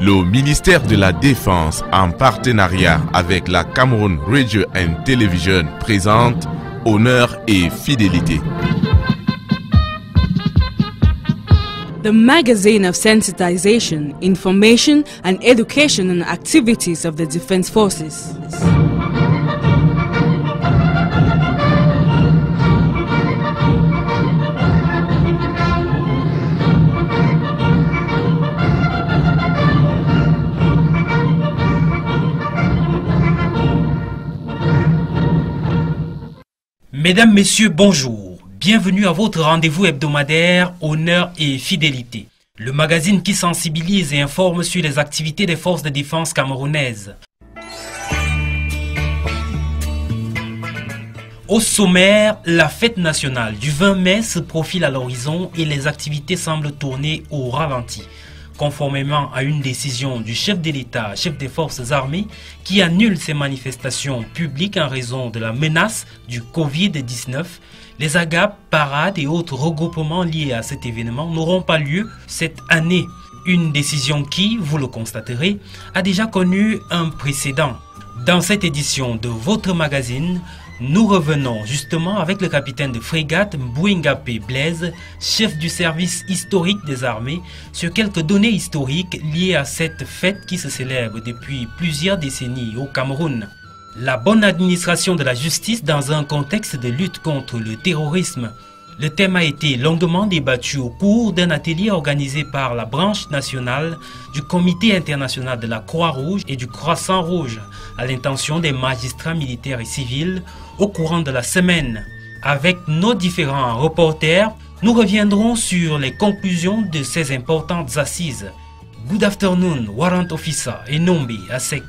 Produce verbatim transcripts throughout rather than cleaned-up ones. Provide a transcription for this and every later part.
Le ministère de la Défense, en partenariat avec la Cameroon Radio and Television, présente Honneur et Fidélité. The magazine of sensitization, information and education on activities of the Defense Forces. Mesdames, Messieurs, bonjour. Bienvenue à votre rendez-vous hebdomadaire Honneur et Fidélité, le magazine qui sensibilise et informe sur les activités des forces de défense camerounaises. Au sommaire, la fête nationale du vingt mai se profile à l'horizon et les activités semblent tourner au ralenti, conformément à une décision du chef de l'État, chef des forces armées, qui annule ces manifestations publiques en raison de la menace du Covid dix-neuf. Les agapes, parades et autres regroupements liés à cet événement n'auront pas lieu cette année. Une décision qui, vous le constaterez, a déjà connu un précédent. Dans cette édition de votre magazine, nous revenons justement avec le capitaine de frégate Mbouingapé Blaise, chef du service historique des armées, sur quelques données historiques liées à cette fête qui se célèbre depuis plusieurs décennies au Cameroun. La bonne administration de la justice dans un contexte de lutte contre le terrorisme. Le thème a été longuement débattu au cours d'un atelier organisé par la branche nationale du Comité international de la Croix-Rouge et du Croissant-Rouge à l'intention des magistrats militaires et civils au courant de la semaine. Avec nos différents reporters, nous reviendrons sur les conclusions de ces importantes assises. Good afternoon, Warrant Officer Enombe Asek.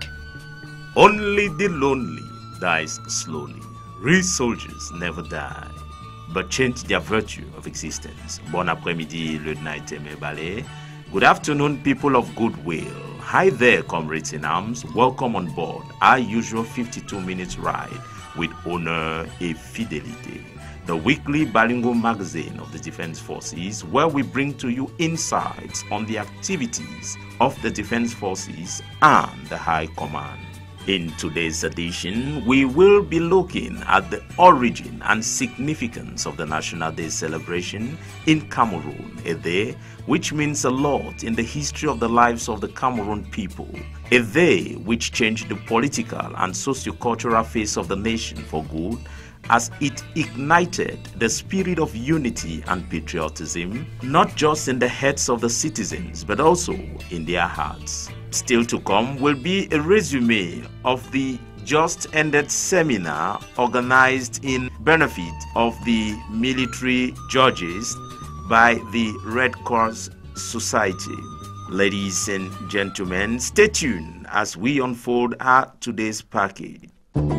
Only the lonely dies slowly. Real soldiers never die, but change their virtue of existence. Bon après-midi, Lieutenant Teme Balé. Good afternoon, people of goodwill. Hi there, comrades in arms. Welcome on board our usual fifty-two minutes ride with Honor et Fidélité, the weekly bilingual magazine of the Defense Forces, where we bring to you insights on the activities of the Defense Forces and the High Command. In today's edition, we will be looking at the origin and significance of the National Day celebration in Cameroon, a day which means a lot in the history of the lives of the Cameroon people, a day which changed the political and socio-cultural face of the nation for good, as it ignited the spirit of unity and patriotism, not just in the heads of the citizens, but also in their hearts. Still to come will be a resume of the just ended seminar organized in benefit of the military judges by the Red Cross Society. Ladies and gentlemen, stay tuned as we unfold our today's package.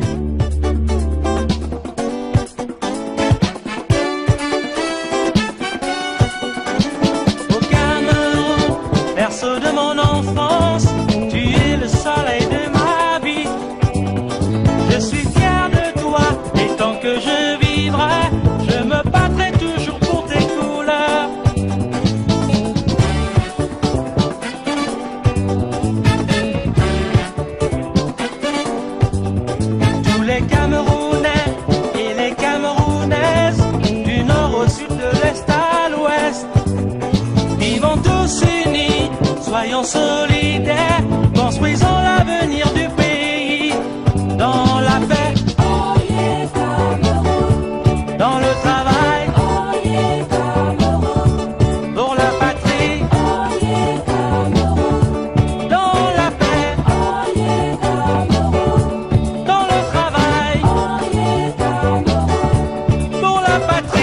De mon enfance, tu es le soleil de ma vie. Je suis fier de toi et tant que je vivrai, je me battrai toujours pour tes couleurs. Tous les Camerounais et les Camerounaises, du nord au sud, de l'est à l'ouest, vivons tous unis. Soyons solidaires, construisons l'avenir du pays, dans la paix, oh yeah, Cameroun. Dans le travail, oh yeah, Cameroun. Pour la patrie, oh yeah, Cameroun. Dans la paix, oh yeah, Cameroun. Dans le travail, oh yeah, Cameroun. Pour la patrie,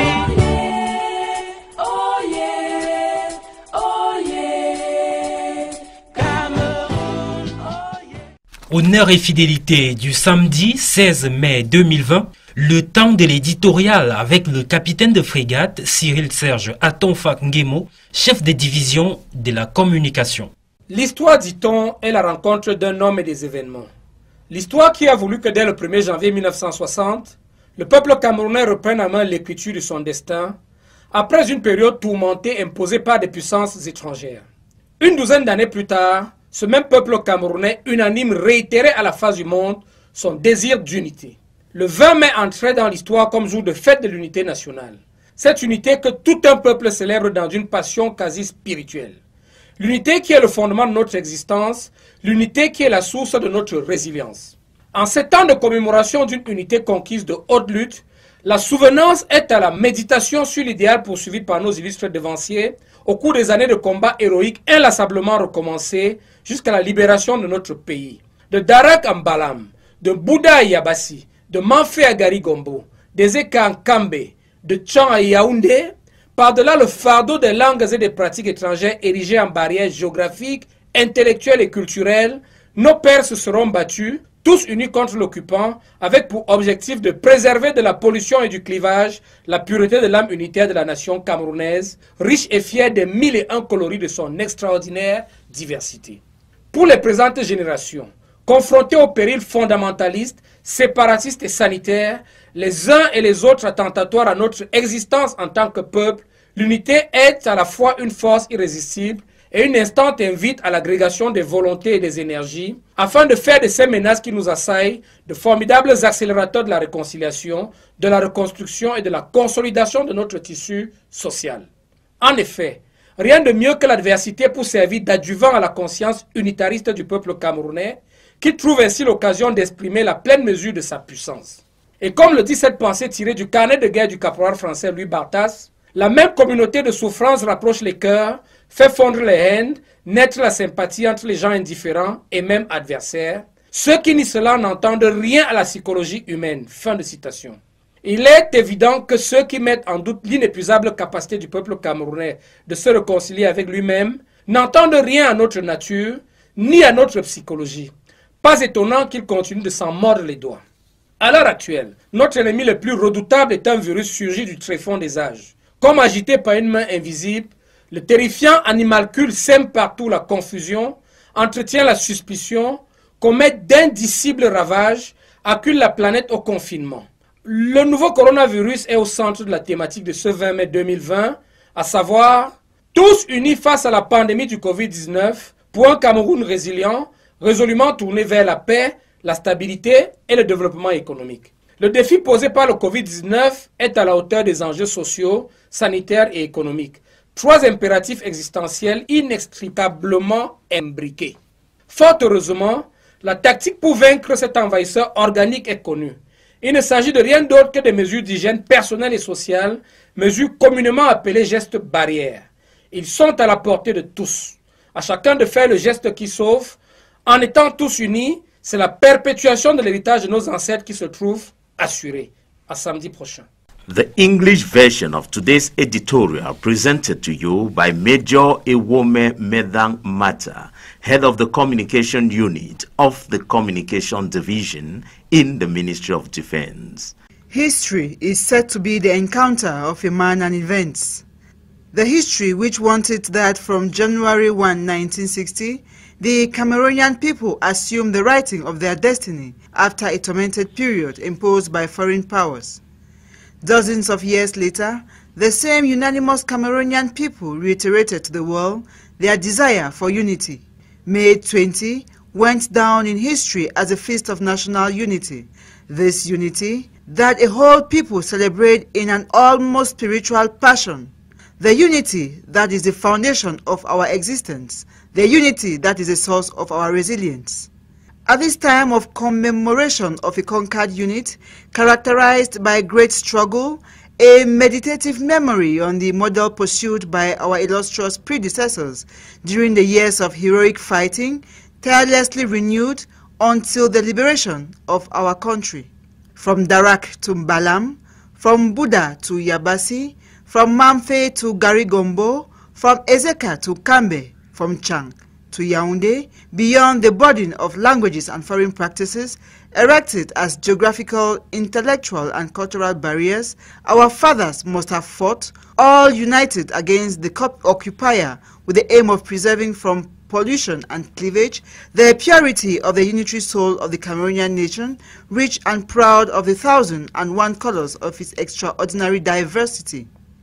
oh yeah, oh yeah, oh yeah. Honneur et Fidélité du samedi seize mai deux mille vingt, le temps de l'éditorial avec le capitaine de frégate Cyril Serge Atonfak Ngemo, chef de division de la communication. L'histoire, dit-on, est la rencontre d'un homme et des événements. L'histoire qui a voulu que dès le premier janvier mille neuf cent soixante, le peuple camerounais reprenne en main l'écriture de son destin, après une période tourmentée imposée par des puissances étrangères. Une douzaine d'années plus tard, ce même peuple camerounais unanime réitérait à la face du monde son désir d'unité. Le vingt mai entrait dans l'histoire comme jour de fête de l'unité nationale. Cette unité que tout un peuple célèbre dans une passion quasi spirituelle. L'unité qui est le fondement de notre existence, l'unité qui est la source de notre résilience. En ces temps de commémoration d'une unité conquise de haute lutte, la souvenance est à la méditation sur l'idéal poursuivi par nos illustres devanciers au cours des années de combats héroïques inlassablement recommencés jusqu'à la libération de notre pays. De Darak à Mbalam, de Bouddha à Yabassi, de Manfé à Garigombo, d'Ezeka à Nkambe, de Tchan à Yaoundé, par-delà le fardeau des langues et des pratiques étrangères érigées en barrières géographiques, intellectuelles et culturelles, nos pères se seront battus, tous unis contre l'occupant, avec pour objectif de préserver de la pollution et du clivage la pureté de l'âme unitaire de la nation camerounaise, riche et fière des mille et un coloris de son extraordinaire diversité. Pour les présentes générations, confrontés aux périls fondamentalistes, séparatistes et sanitaires, les uns et les autres attentatoires à notre existence en tant que peuple, l'unité est à la fois une force irrésistible et une instante invite à l'agrégation des volontés et des énergies, afin de faire de ces menaces qui nous assaillent de formidables accélérateurs de la réconciliation, de la reconstruction et de la consolidation de notre tissu social. En effet, rien de mieux que l'adversité pour servir d'adjuvant à la conscience unitariste du peuple camerounais, qui trouve ainsi l'occasion d'exprimer la pleine mesure de sa puissance. Et comme le dit cette pensée tirée du carnet de guerre du caporal français Louis Barthas, la même communauté de souffrance rapproche les cœurs, fait fondre les haines, naître la sympathie entre les gens indifférents et même adversaires. Ceux qui ni cela n'entendent rien à la psychologie humaine. Fin de citation. Il est évident que ceux qui mettent en doute l'inépuisable capacité du peuple camerounais de se réconcilier avec lui-même n'entendent rien à notre nature, ni à notre psychologie. Pas étonnant qu'ils continuent de s'en mordre les doigts. À l'heure actuelle, notre ennemi le plus redoutable est un virus surgi du tréfonds des âges. Comme agité par une main invisible, le terrifiant animalcule sème partout la confusion, entretient la suspicion, commet d'indicibles ravages, accule la planète au confinement. Le nouveau coronavirus est au centre de la thématique de ce vingt mai deux mille vingt, à savoir tous unis face à la pandémie du Covid dix-neuf pour un Cameroun résilient, résolument tourné vers la paix, la stabilité et le développement économique. Le défi posé par le Covid dix-neuf est à la hauteur des enjeux sociaux, sanitaires et économiques. Trois impératifs existentiels inextricablement imbriqués. Fort heureusement, la tactique pour vaincre cet envahisseur organique est connue. Il ne s'agit de rien d'autre que des mesures d'hygiène personnelle et sociale, mesures communément appelées gestes barrières. Ils sont à la portée de tous. À chacun de faire le geste qui sauve. En étant tous unis, c'est la perpétuation de l'héritage de nos ancêtres qui se trouve assurée. À samedi prochain. The English version of today's editorial presented to you by Major Ewome Medang Mata, head of the communication unit of the communication division in the Ministry of Defense. History is said to be the encounter of a man and events. The history which wanted that from January first, nineteen sixty, the Cameroonian people assumed the writing of their destiny after a tormented period imposed by foreign powers. Dozens of years later, the same unanimous Cameroonian people reiterated to the world their desire for unity. May twentieth went down in history as a feast of national unity. This unity that a whole people celebrate in an almost spiritual passion. The unity that is the foundation of our existence. The unity that is the source of our resilience. At this time of commemoration of a conquered unit, characterized by great struggle, a meditative memory on the model pursued by our illustrious predecessors during the years of heroic fighting, tirelessly renewed until the liberation of our country. From Darak to Mbalam, from Buddha to Yabassi, from Manfé to Garigombo, from Ezeka to Kambe, from Chang to Yaoundé, beyond the burden of languages and foreign practices, erected as geographical, intellectual, and cultural barriers, our fathers must have fought, all united against the occupier with the aim of preserving from pollution and cleavage the purity of the unitary soul of the Cameroonian nation, rich and proud of the thousand and one colors of its extraordinary diversity.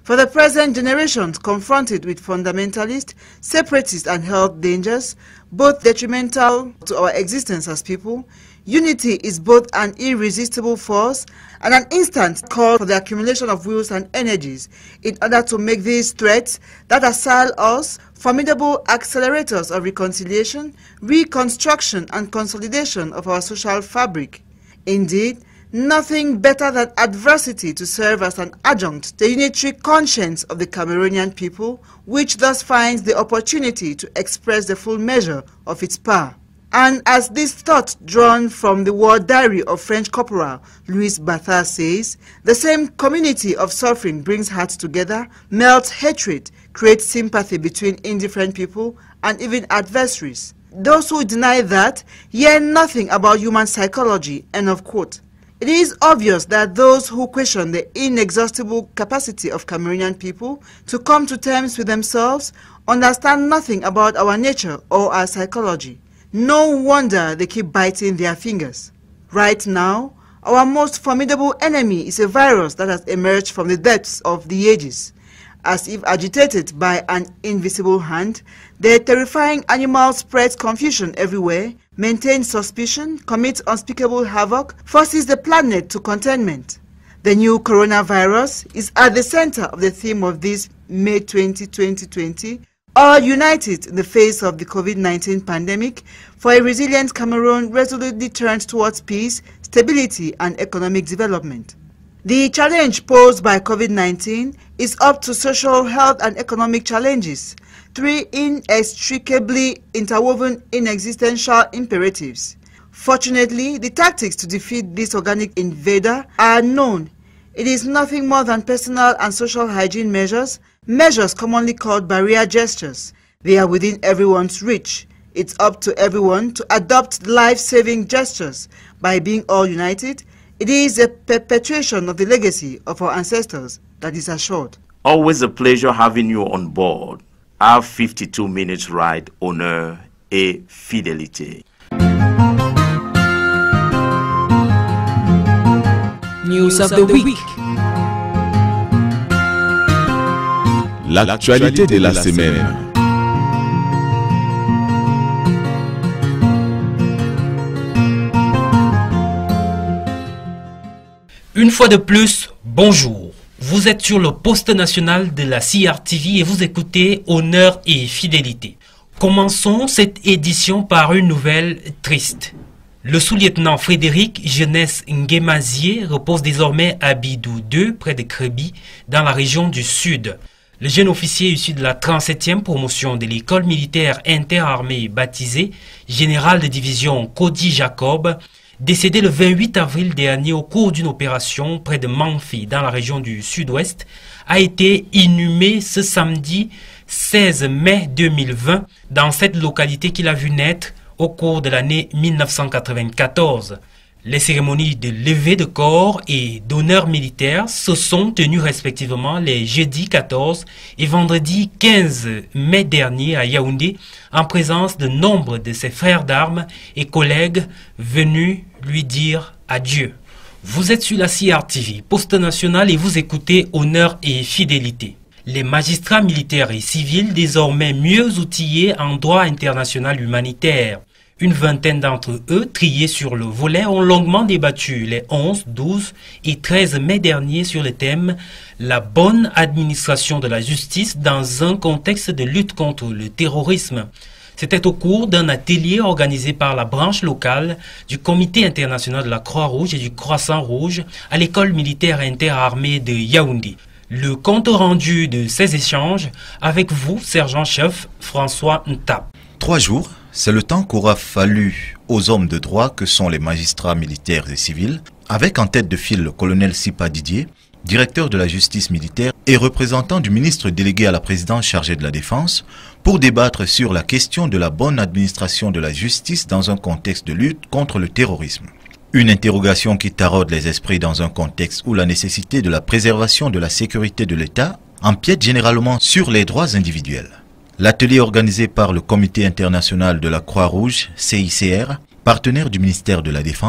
For the present generations confronted with fundamentalist, separatist and health dangers, both detrimental to our existence as people, unity is both an irresistible force and an instant call for the accumulation of wills and energies in order to make these threats that assail us formidable accelerators of reconciliation, reconstruction and consolidation of our social fabric. Indeed, nothing better than adversity to serve as an adjunct to the unitary conscience of the Cameroonian people, which thus finds the opportunity to express the full measure of its power. And as this thought drawn from the war diary of French Corporal Louis Bathard says, the same community of suffering brings hearts together, melts hatred, creates sympathy between indifferent people and even adversaries. Those who deny that hear nothing about human psychology, end of quote. It is obvious that those who question the inexhaustible capacity of Cameroonian people to come to terms with themselves understand nothing about our nature or our psychology. No wonder they keep biting their fingers. Right now, our most formidable enemy is a virus that has emerged from the depths of the ages. As if agitated by an invisible hand, the terrifying animal spreads confusion everywhere, maintains suspicion, commits unspeakable havoc, forces the planet to containment. The new coronavirus is at the center of the theme of this May twentieth, twenty twenty, all united in the face of the COVID nineteen pandemic for a resilient Cameroon resolutely turned towards peace, stability and economic development. The challenge posed by COVID nineteen is up to social, health and economic challenges, three inextricably interwoven inexistential imperatives. Fortunately, the tactics to defeat this organic invader are known. It is nothing more than personal and social hygiene measures, measures commonly called barrier gestures. They are within everyone's reach. It's up to everyone to adopt life-saving gestures. By being all united, it is a perpetuation of the legacy of our ancestors that is assured. Always a pleasure having you on board. Our fifty-two minutes ride, honneur et fidélité. News of the week. L'actualité de la semaine. Une fois de plus, bonjour. Vous êtes sur le poste national de la C R T V et vous écoutez Honneur et Fidélité. Commençons cette édition par une nouvelle triste. Le sous-lieutenant Frédéric Jeunesse Ngemazié repose désormais à Bidou deux, près de Crébi, dans la région du Sud. Le jeune officier issu de la trente-septième promotion de l'école militaire interarmée baptisée général de division Cody Jacob, décédé le vingt-huit avril dernier au cours d'une opération près de Manfi dans la région du Sud-Ouest, a été inhumé ce samedi seize mai deux mille vingt dans cette localité qu'il a vu naître au cours de l'année mille neuf cent quatre-vingt-quatorze. Les cérémonies de levée de corps et d'honneur militaire se sont tenues respectivement les jeudi quatorze et vendredi quinze mai dernier à Yaoundé en présence de nombre de ses frères d'armes et collègues venus lui dire adieu. Vous êtes sur la C R T V, poste national, et vous écoutez Honneur et Fidélité. Les magistrats militaires et civils, désormais mieux outillés en droit international humanitaire. Une vingtaine d'entre eux, triés sur le volet, ont longuement débattu les onze, douze et treize mai dernier sur le thème « La bonne administration de la justice dans un contexte de lutte contre le terrorisme ». C'était au cours d'un atelier organisé par la branche locale du Comité international de la Croix-Rouge et du Croissant-Rouge à l'école militaire interarmée de Yaoundé. Le compte rendu de ces échanges avec vous, sergent-chef François Ntap. Trois jours, c'est le temps qu'aura fallu aux hommes de droit que sont les magistrats militaires et civils, avec en tête de file le colonel Sipa Didier, directeur de la justice militaire et représentant du ministre délégué à la présidence chargé de la défense, pour débattre sur la question de la bonne administration de la justice dans un contexte de lutte contre le terrorisme. Une interrogation qui taraude les esprits dans un contexte où la nécessité de la préservation de la sécurité de l'État empiète généralement sur les droits individuels. L'atelier organisé par le Comité international de la Croix-Rouge, C I C R, partenaire du ministère de la Défense,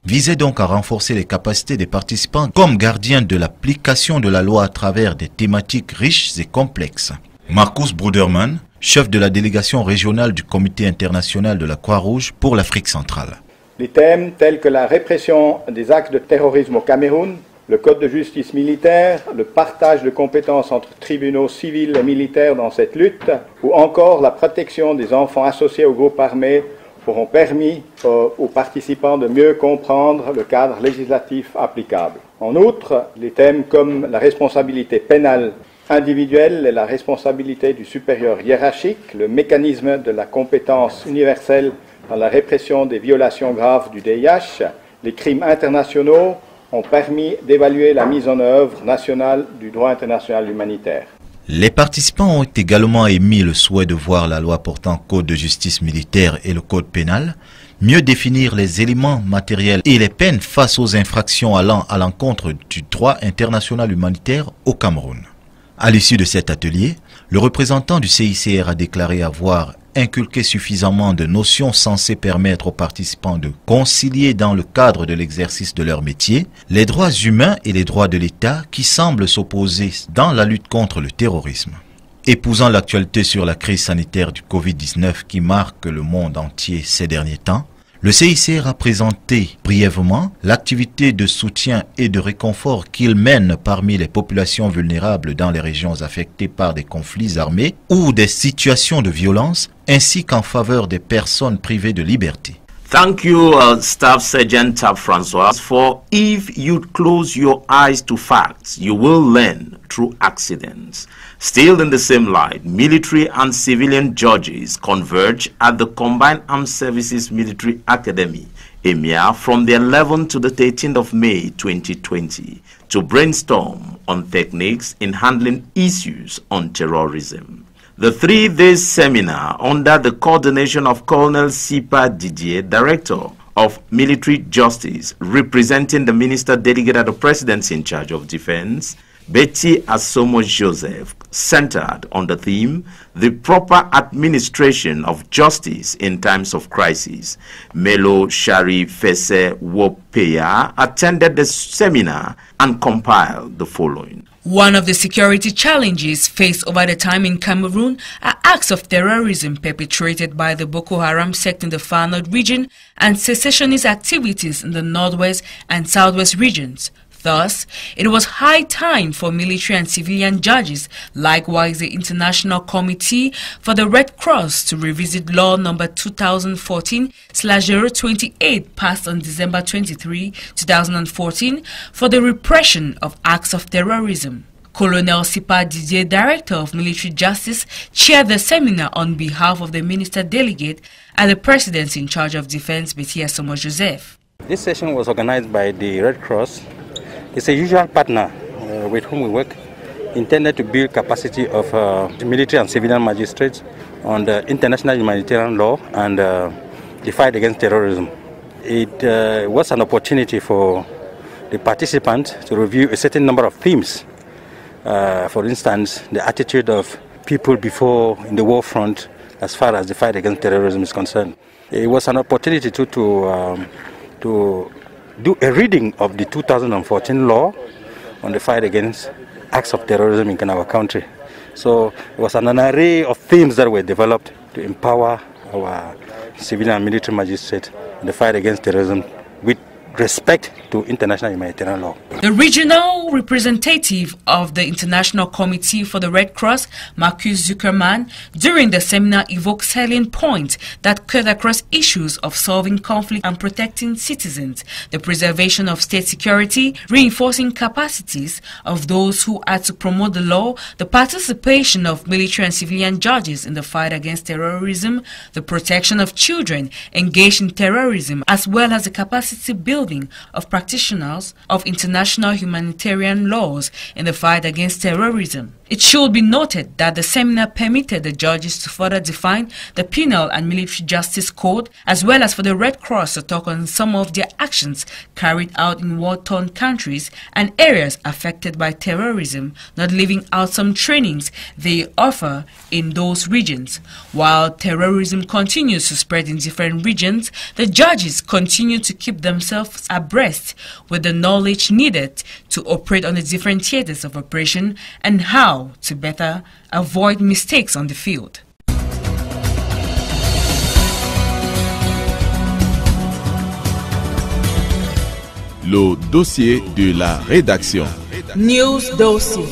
visait donc à renforcer les capacités des participants comme gardiens de l'application de la loi à travers des thématiques riches et complexes. Marcus Bruderman, chef de la délégation régionale du Comité international de la Croix-Rouge pour l'Afrique centrale. Les thèmes tels que la répression des actes de terrorisme au Cameroun, le code de justice militaire, le partage de compétences entre tribunaux civils et militaires dans cette lutte, ou encore la protection des enfants associés aux groupes armés auront permis euh, aux participants de mieux comprendre le cadre législatif applicable. En outre, les thèmes comme la responsabilité pénale individuelle et la responsabilité du supérieur hiérarchique, le mécanisme de la compétence universelle dans la répression des violations graves du D I H, les crimes internationaux ont permis d'évaluer la mise en œuvre nationale du droit international humanitaire. Les participants ont également émis le souhait de voir la loi portant code de justice militaire et le code pénal mieux définir les éléments matériels et les peines face aux infractions allant à l'encontre du droit international humanitaire au Cameroun. À l'issue de cet atelier, le représentant du C I C R a déclaré avoir inculqué suffisamment de notions censées permettre aux participants de concilier dans le cadre de l'exercice de leur métier les droits humains et les droits de l'État qui semblent s'opposer dans la lutte contre le terrorisme. Épousant l'actualité sur la crise sanitaire du Covid dix-neuf qui marque le monde entier ces derniers temps, le C I C R a présenté brièvement l'activité de soutien et de réconfort qu'il mène parmi les populations vulnérables dans les régions affectées par des conflits armés ou des situations de violence, ainsi qu'en faveur des personnes privées de liberté. Thank you, uh, Staff Sergeant Tab Francois, for if you close your eyes to facts, you will learn through accidents. Still in the same light, military and civilian judges converge at the Combined Armed Services Military Academy, EMIA, from the eleventh to the thirteenth of May twenty twenty to brainstorm on techniques in handling issues on terrorism. The three-day seminar under the coordination of Colonel Sipa Didier, Director of Military Justice, representing the Minister Delegate at the Presidency in charge of Defense, Betty Asomo Joseph, centered on the theme, the proper administration of justice in times of crisis. Melo Shari Fese Wopeya attended the seminar and compiled the following. One of the security challenges faced over the time in Cameroon are acts of terrorism perpetrated by the Boko Haram sect in the Far North region and secessionist activities in the Northwest and Southwest regions. Thus, it was high time for military and civilian judges, likewise the International Committee for the Red Cross, to revisit law number two thousand fourteen slash zero twenty-eight passed on December twenty-third, two thousand fourteen for the repression of acts of terrorism. Colonel Sipa Didier, Director of Military Justice, chaired the seminar on behalf of the Minister Delegate and the Presidency in charge of Defense, Betty Asomo Joseph. This session was organized by the Red Cross. It's a usual partner uh, with whom we work, intended to build capacity of uh, military and civilian magistrates on the international humanitarian law and uh, the fight against terrorism. It uh, was an opportunity for the participants to review a certain number of themes. Uh, for instance, the attitude of people before in the war front as far as the fight against terrorism is concerned. It was an opportunity to, to, um, to do a reading of the two thousand fourteen law on the fight against acts of terrorism in our country. So it was an array of themes that were developed to empower our civilian and military magistrates in the fight against terrorism with respect to international humanitarian law. The regional representative of the International Committee for the Red Cross, Marcus Zuckerman, during the seminar evoked salient points that cut across issues of solving conflict and protecting citizens, the preservation of state security, reinforcing capacities of those who are to promote the law, the participation of military and civilian judges in the fight against terrorism, the protection of children engaged in terrorism, as well as the capacity building of practitioners of international humanitarian laws in the fight against terrorism. It should be noted that the seminar permitted the judges to further define the Penal and Military Justice Code, as well as for the Red Cross to talk on some of their actions carried out in war-torn countries and areas affected by terrorism, not leaving out some trainings they offer in those regions. While terrorism continues to spread in different regions, the judges continue to keep themselves abreast with the knowledge needed to operate on the different theaters of operation and how to better avoid mistakes on the field. Le dossier de la rédaction. News dossier.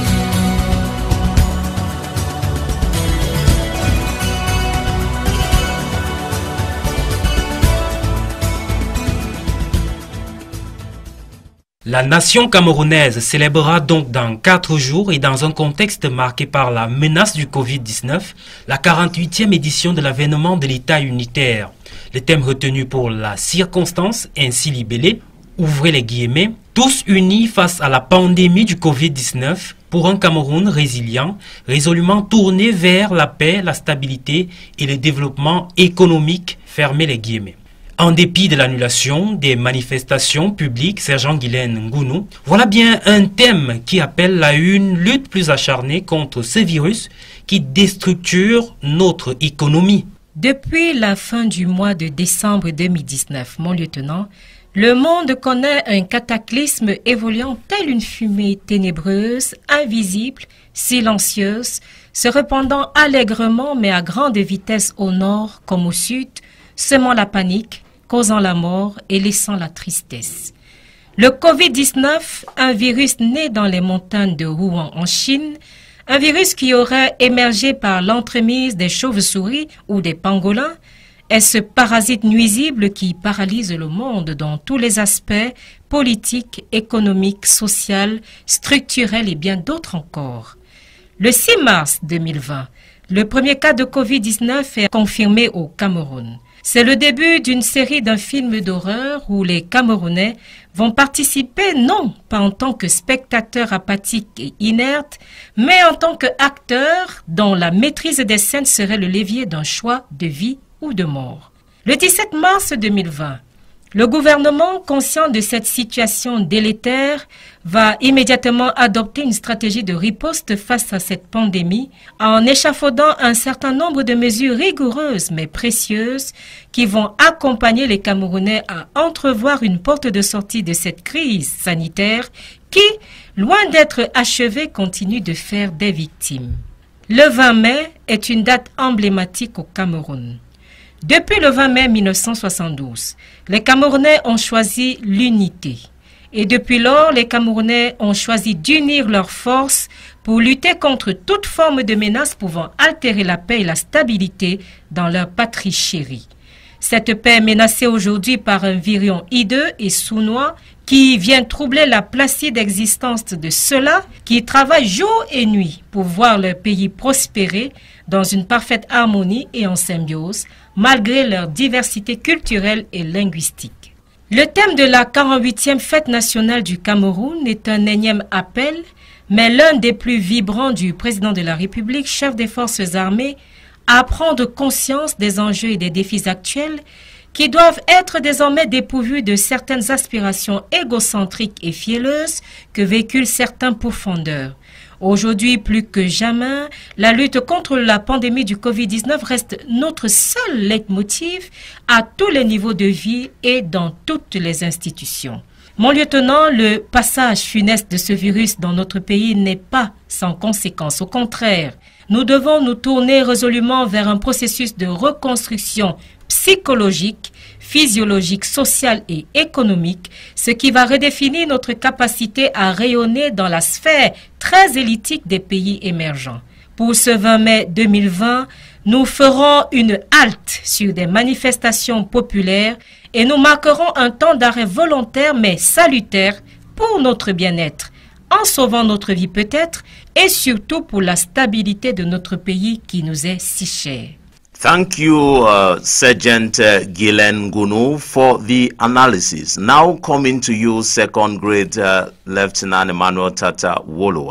La nation camerounaise célébrera donc dans quatre jours et dans un contexte marqué par la menace du Covid dix-neuf, la quarante-huitième édition de l'avènement de l'État unitaire. Le thème retenu pour la circonstance, ainsi libellé, ouvrez les guillemets, tous unis face à la pandémie du Covid dix-neuf pour un Cameroun résilient, résolument tourné vers la paix, la stabilité et le développement économique, fermez les guillemets. En dépit de l'annulation des manifestations publiques, Sergent Guylaine Ngounou, voilà bien un thème qui appelle à une lutte plus acharnée contre ce virus qui déstructure notre économie. Depuis la fin du mois de décembre deux mille dix-neuf, mon lieutenant, le monde connaît un cataclysme évoluant telle une fumée ténébreuse, invisible, silencieuse, se répandant allègrement mais à grande vitesse au nord comme au sud, semant la panique, causant la mort et laissant la tristesse. Le Covid dix-neuf, un virus né dans les montagnes de Wuhan en Chine, un virus qui aurait émergé par l'entremise des chauves-souris ou des pangolins, est ce parasite nuisible qui paralyse le monde dans tous les aspects politiques, économiques, sociaux, structurels et bien d'autres encore. Le six mars deux mille vingt, le premier cas de Covid dix-neuf est confirmé au Cameroun. C'est le début d'une série d'un film d'horreur où les Camerounais vont participer non pas en tant que spectateurs apathiques et inertes, mais en tant qu'acteurs dont la maîtrise des scènes serait le levier d'un choix de vie ou de mort. Le dix-sept mars deux mille vingt, le gouvernement, conscient de cette situation délétère, va immédiatement adopter une stratégie de riposte face à cette pandémie en échafaudant un certain nombre de mesures rigoureuses mais précieuses qui vont accompagner les Camerounais à entrevoir une porte de sortie de cette crise sanitaire qui, loin d'être achevée, continue de faire des victimes. Le vingt mai est une date emblématique au Cameroun. Depuis le vingt mai mille neuf cent soixante-douze, les Camerounais ont choisi l'unité. Et depuis lors, les Camerounais ont choisi d'unir leurs forces pour lutter contre toute forme de menace pouvant altérer la paix et la stabilité dans leur patrie chérie. Cette paix est menacée aujourd'hui par un virion hideux et sournois qui vient troubler la placide existence de ceux-là qui travaillent jour et nuit pour voir leur pays prospérer dans une parfaite harmonie et en symbiose, malgré leur diversité culturelle et linguistique. Le thème de la quarante-huitième fête nationale du Cameroun est un énième appel, mais l'un des plus vibrants du président de la République, chef des forces armées, à prendre conscience des enjeux et des défis actuels qui doivent être désormais dépourvus de certaines aspirations égocentriques et fielleuses que véhiculent certains pourfendeurs. Aujourd'hui, plus que jamais, la lutte contre la pandémie du Covid dix-neuf reste notre seul leitmotiv à tous les niveaux de vie et dans toutes les institutions. Mon lieutenant, le passage funeste de ce virus dans notre pays n'est pas sans conséquence. Au contraire, nous devons nous tourner résolument vers un processus de reconstruction psychologique, physiologique, sociale et économique, ce qui va redéfinir notre capacité à rayonner dans la sphère très élitique des pays émergents. Pour ce vingt mai deux mille vingt, nous ferons une halte sur des manifestations populaires et nous marquerons un temps d'arrêt volontaire mais salutaire pour notre bien-être, en sauvant notre vie peut-être et surtout pour la stabilité de notre pays qui nous est si cher. Thank you, uh, Sergeant uh, Guylaine Ngounou, for the analysis. Now coming to you, second grade uh, Lieutenant Emmanuel Tata Wolowa.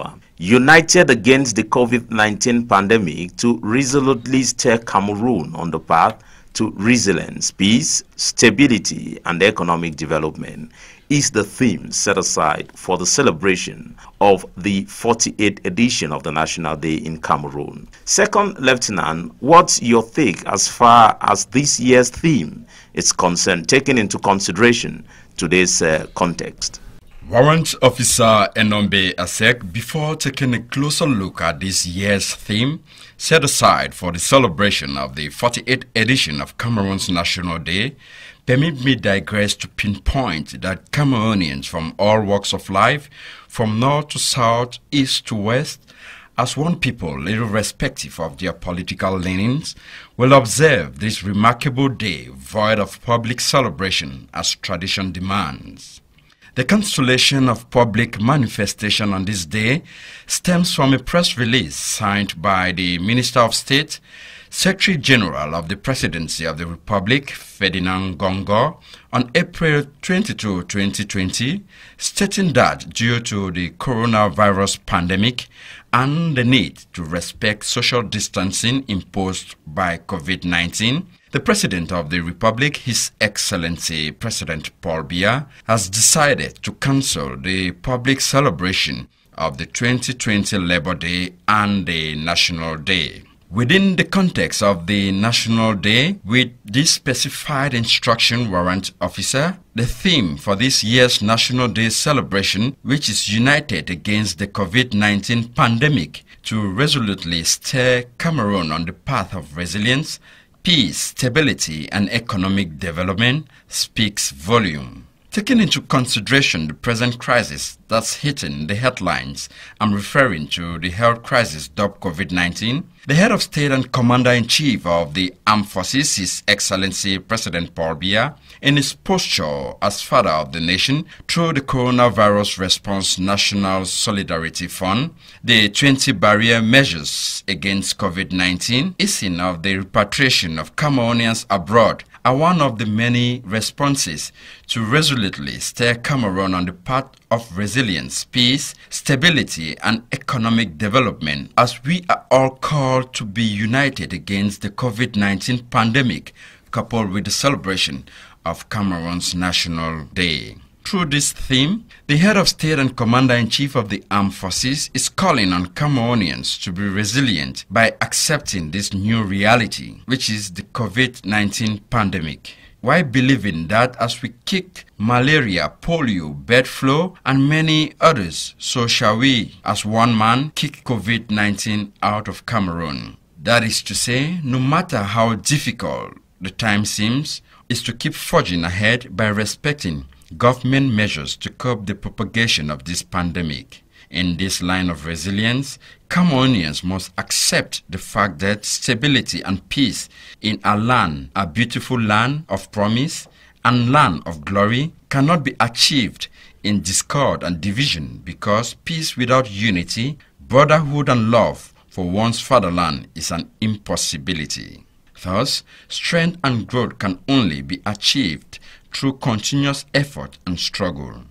united against the COVID nineteen pandemic to resolutely steer Cameroon on the path to resilience, peace, stability, and economic development is the theme set aside for the celebration of the forty-eighth edition of the National Day in Cameroon. Second Lieutenant, what's your take as far as this year's theme is concerned, taking into consideration today's uh, context? Warrant Officer Enombe Asek, before taking a closer look at this year's theme set aside for the celebration of the forty-eighth edition of Cameroon's National Day, permit me digress to pinpoint that Cameroonians from all walks of life, from north to south, east to west, as one people, irrespective of their political leanings, will observe this remarkable day void of public celebration as tradition demands. The constellation of public manifestation on this day stems from a press release signed by the Minister of State, Secretary General of the Presidency of the Republic, Ferdinand Gongo, on April twenty-second, twenty twenty, stating that due to the coronavirus pandemic and the need to respect social distancing imposed by COVID nineteen, the President of the Republic, His Excellency President Paul Biya, has decided to cancel the public celebration of the twenty twenty Labor Day and the National Day. Within the context of the National Day, with this specified instruction, Warrant Officer, the theme for this year's National Day celebration, which is united against the COVID nineteen pandemic to resolutely steer Cameroon on the path of resilience, peace, stability, and economic development, speaks volume. Taking into consideration the present crisis that's hitting the headlines, I'm referring to the health crisis dubbed COVID nineteen, the head of state and commander-in-chief of the armed forces, His Excellency President Paul Biya, in his posture as father of the nation through the Coronavirus Response National Solidarity Fund, the twenty barrier measures against COVID nineteen, easing of the repatriation of Cameroonians abroad, are one of the many responses to resolutely steer Cameroon on the path of resilience, peace, stability, and economic development, as we are all called to be united against the COVID nineteen pandemic, coupled with the celebration of Cameroon's National Day. Through this theme, the head of state and commander-in-chief of the armed forces is calling on Cameroonians to be resilient by accepting this new reality, which is the COVID nineteen pandemic, while believing that as we kicked malaria, polio, bird flu, and many others, so shall we, as one man, kick COVID nineteen out of Cameroon. That is to say, no matter how difficult the time seems, is to keep forging ahead by respecting government measures to curb the propagation of this pandemic. In this line of resilience, Cameroonians must accept the fact that stability and peace in our land, a beautiful land of promise and land of glory, cannot be achieved in discord and division, because peace without unity, brotherhood and love for one's fatherland is an impossibility. Thus, strength and growth can only be achieved through continuous effort and struggle.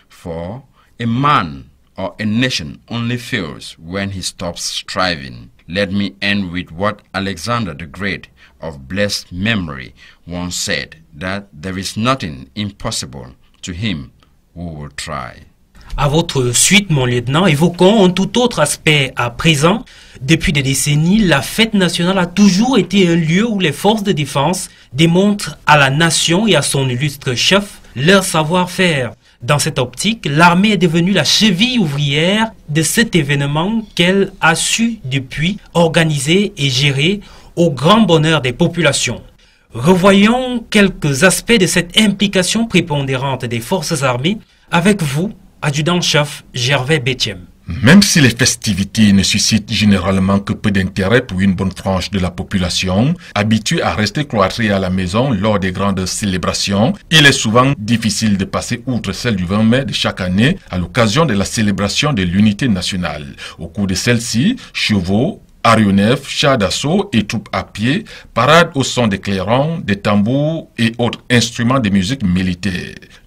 For a man or a nation only fails when he stops striving. Let me end with what Alexander the Great of blessed memory once said, that there is nothing impossible to him who will try. À votre suite, mon lieutenant, évoquons un tout autre aspect à présent. Depuis des décennies, la fête nationale a toujours été un lieu où les forces de défense démontrent à la nation et à son illustre chef leur savoir-faire. Dans cette optique, l'armée est devenue la cheville ouvrière de cet événement qu'elle a su depuis organiser et gérer au grand bonheur des populations. Revoyons quelques aspects de cette implication prépondérante des forces armées avec vous, adjudant-chef Gervais Betiem. Même si les festivités ne suscitent généralement que peu d'intérêt pour une bonne frange de la population, habituée à rester cloîtrée à la maison lors des grandes célébrations, il est souvent difficile de passer outre celle du vingt mai de chaque année à l'occasion de la célébration de l'unité nationale. Au cours de celle-ci, chevaux, aéronefs, chars d'assaut et troupes à pied paradent au son des clairons, des tambours et autres instruments de musique militaire.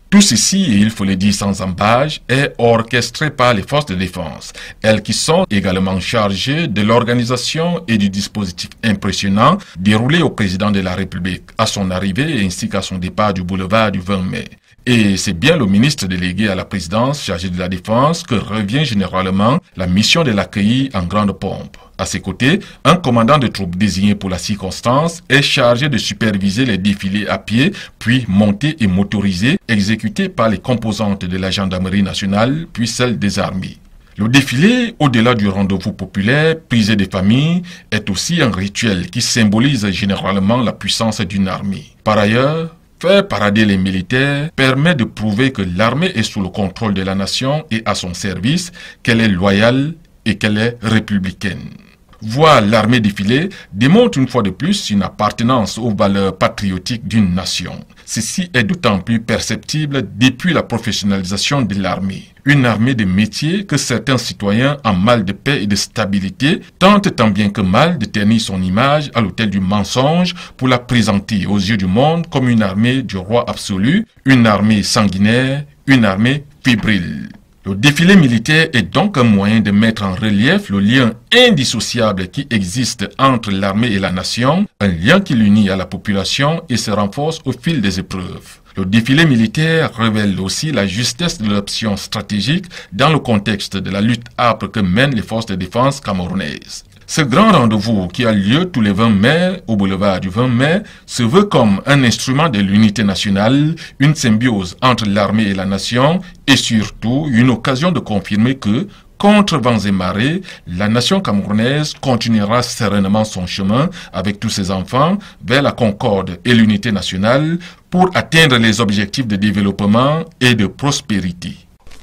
Tout ceci, et il faut le dire sans embâche, est orchestré par les forces de défense, elles qui sont également chargées de l'organisation et du dispositif impressionnant déroulé au président de la République à son arrivée ainsi qu'à son départ du boulevard du vingt mai. Et c'est bien le ministre délégué à la présidence chargé de la défense que revient généralement la mission de l'accueillir en grande pompe. À ses côtés, un commandant de troupes désigné pour la circonstance est chargé de superviser les défilés à pied, puis montés et motorisés, exécutés par les composantes de la gendarmerie nationale, puis celles des armées. Le défilé, au-delà du rendez-vous populaire, prisé des familles, est aussi un rituel qui symbolise généralement la puissance d'une armée. Par ailleurs, faire parader les militaires permet de prouver que l'armée est sous le contrôle de la nation et à son service, qu'elle est loyale et qu'elle est républicaine. Voir l'armée défiler démontre une fois de plus une appartenance aux valeurs patriotiques d'une nation. Ceci est d'autant plus perceptible depuis la professionnalisation de l'armée. Une armée de métier que certains citoyens en mal de paix et de stabilité tentent tant bien que mal de ternir son image à l'autel du mensonge pour la présenter aux yeux du monde comme une armée du roi absolu, une armée sanguinaire, une armée fébrile. Le défilé militaire est donc un moyen de mettre en relief le lien indissociable qui existe entre l'armée et la nation, un lien qui l'unit à la population et se renforce au fil des épreuves. Le défilé militaire révèle aussi la justesse de l'option stratégique dans le contexte de la lutte âpre que mènent les forces de défense camerounaises. Ce grand rendez-vous qui a lieu tous les vingt mai au boulevard du vingt mai se veut comme un instrument de l'unité nationale, une symbiose entre l'armée et la nation et surtout une occasion de confirmer que, contre vents et marées, la nation camerounaise continuera sereinement son chemin avec tous ses enfants vers la concorde et l'unité nationale pour atteindre les objectifs de développement et de prospérité.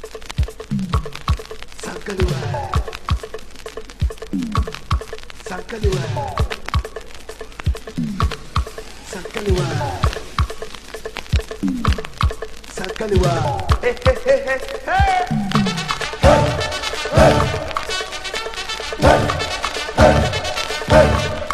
Sakaliwa, Sakaliwa, Sakaliwa, hey, hey, hey, hey, hey, hey, hey, hey, hey,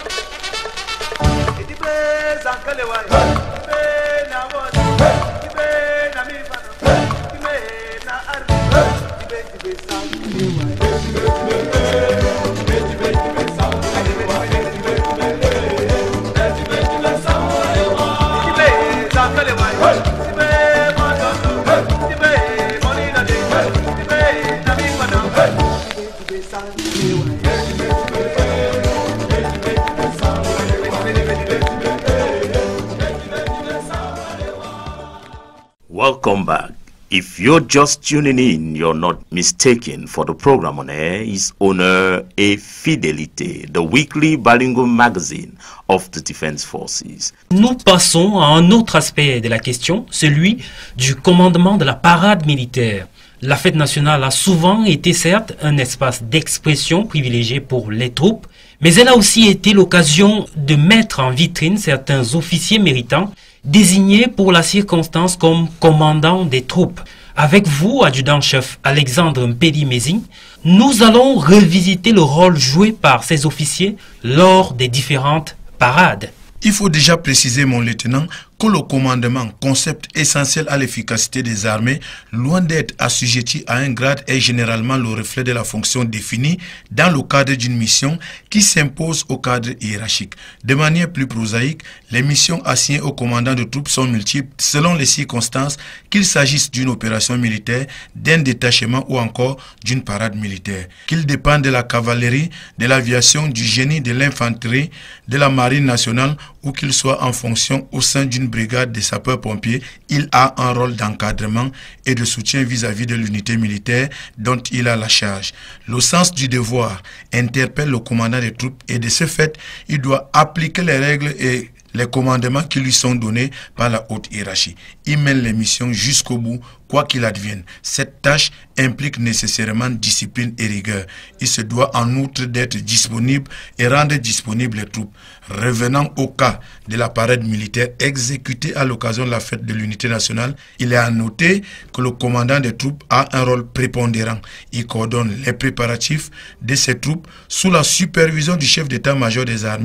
Idibe Sakaliwa, Idibe na wodi, Idibe na mifano, Idibe na arbi, Idibe Idibe Sakaliwa, Welcome back. If you're just tuning in, you're not mistaken, for the program on air is Honneur et Fidélité, the weekly bilingual magazine of the Defense Forces. Nous passons à un autre aspect de la question, celui du commandement de la parade militaire. La fête nationale a souvent été certes un espace d'expression privilégié pour les troupes, mais elle a aussi été l'occasion de mettre en vitrine certains officiers méritants désignés pour la circonstance comme commandant des troupes. Avec vous, adjudant-chef Alexandre Mpedi-Mézing, nous allons revisiter le rôle joué par ces officiers lors des différentes parades. Il faut déjà préciser, mon lieutenant, que le commandement, concept essentiel à l'efficacité des armées, loin d'être assujetti à un grade, est généralement le reflet de la fonction définie dans le cadre d'une mission qui s'impose au cadre hiérarchique. De manière plus prosaïque, les missions assignées au commandant de troupes sont multiples selon les circonstances, qu'il s'agisse d'une opération militaire, d'un détachement ou encore d'une parade militaire. Qu'il dépende de la cavalerie, de l'aviation, du génie, de l'infanterie, de la marine nationale ou qu'il soit en fonction au sein d'une brigade des sapeurs-pompiers, il a un rôle d'encadrement et de soutien vis-à-vis de l'unité militaire dont il a la charge. Le sens du devoir interpelle le commandant des troupes et de ce fait, il doit appliquer les règles et les commandements qui lui sont donnés par la haute hiérarchie. Il mène les missions jusqu'au bout, quoi qu'il advienne. Cette tâche implique nécessairement discipline et rigueur. Il se doit en outre d'être disponible et rendre disponibles les troupes. Revenant au cas de la parade militaire exécutée à l'occasion de la fête de l'unité nationale, il est à noter que le commandant des troupes a un rôle prépondérant. Il coordonne les préparatifs de ces troupes sous la supervision du chef d'état-major des armées.